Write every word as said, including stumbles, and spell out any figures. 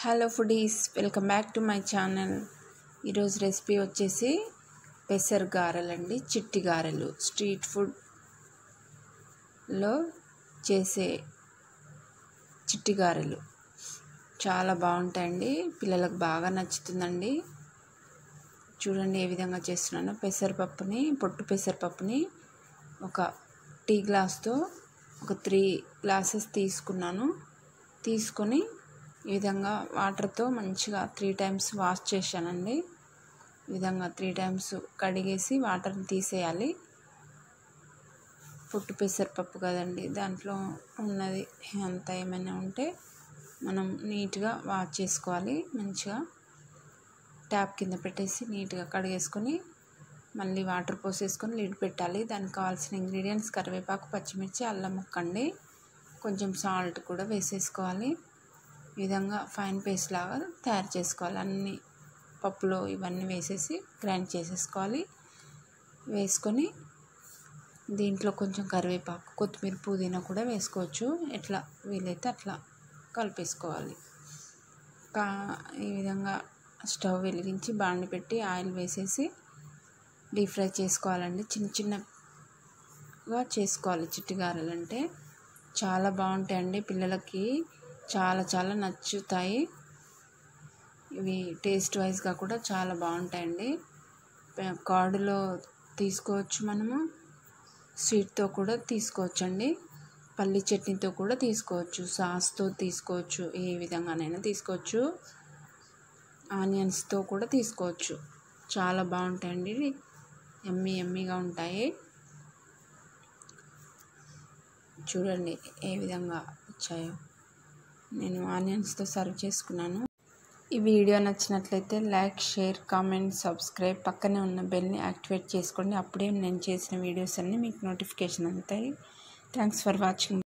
Hello foodies, welcome back to my channel. ఈరోజు recipe వచ్చేసి పెసర్ గారెలండి. చిట్టి గారెలు స్ట్రీట్ ఫుడ్లో చేసే చిట్టి గారెలు చాలా బాగుంటాయండి. పిల్లలకు బాగా నచ్చుతుందండి. చూడండి ఏ విధంగా చేస్తున్నాను. పెసరపప్పుని పొట్టు పెసరపప్పుని ఒక టీ గ్లాస్తో ఒక త్రీ గ్లాసెస్ తీసుకున్నాను. తీసుకొని ఈ విధంగా వాటర్తో మంచిగా త్రీ టైమ్స్ వాష్ చేశానండి. ఈ విధంగా త్రీ టైమ్స్ కడిగేసి వాటర్ని తీసేయాలి. పొట్టు పెసరపప్పు కదండి, దాంట్లో ఉన్నది అంతా ఏమైనా ఉంటే మనం నీట్గా వాష్ చేసుకోవాలి. మంచిగా ట్యాప్ కింద పెట్టేసి నీట్గా కడిగేసుకొని మళ్ళీ వాటర్ పోసేసుకొని లిడ్ పెట్టాలి. దానికి కావాల్సిన ఇంగ్రీడియంట్స్ కరివేపాకు, పచ్చిమిర్చి, అల్లం ముక్క అండి. కొంచెం సాల్ట్ కూడా వేసేసుకోవాలి. ఈ విధంగా ఫైన్ పేస్ట్ లాగా తయారు చేసుకోవాలి. అన్ని పప్పులో ఇవన్నీ వేసేసి గ్రైండ్ చేసేసుకోవాలి. వేసుకొని దీంట్లో కొంచెం కరివేపాకు, కొత్తిమీర, పుదీనా కూడా వేసుకోవచ్చు. ఎట్లా వీలైతే అట్లా కలిపేసుకోవాలి. కా ఈ విధంగా స్టవ్ వెలిగించి బాండి పెట్టి ఆయిల్ వేసేసి డీప్ ఫ్రై చేసుకోవాలండి. చిన్న చిన్నగా చేసుకోవాలి. చిట్టి గారెలు అంటే చాలా బాగుంటాయండి. పిల్లలకి చాలా చాలా నచ్చుతాయి. ఇవి టేస్ట్ వైజ్గా కూడా చాలా బాగుంటాయండి. కార్డులో తీసుకోవచ్చు, మనము స్వీట్తో కూడా తీసుకోవచ్చండి. పల్లి చట్నీతో కూడా తీసుకోవచ్చు, సాస్తో తీసుకోవచ్చు, ఏ విధంగానైనా తీసుకోవచ్చు. ఆనియన్స్తో కూడా తీసుకోవచ్చు. చాలా బాగుంటాయండి. ఎమ్మీ ఎమ్మీగా ఉంటాయి. చూడండి ఏ విధంగా వచ్చాయో. నేను ఆనియన్స్తో సర్వ్ చేసుకున్నాను. ఈ వీడియో నచ్చినట్లయితే లైక్, షేర్, కామెంట్, సబ్స్క్రైబ్, పక్కనే ఉన్న బెల్ని యాక్టివేట్ చేసుకోండి. అప్పుడే నేను చేసిన వీడియోస్ అన్నీ మీకు నోటిఫికేషన్ అందుతాయి. Thanks for watching.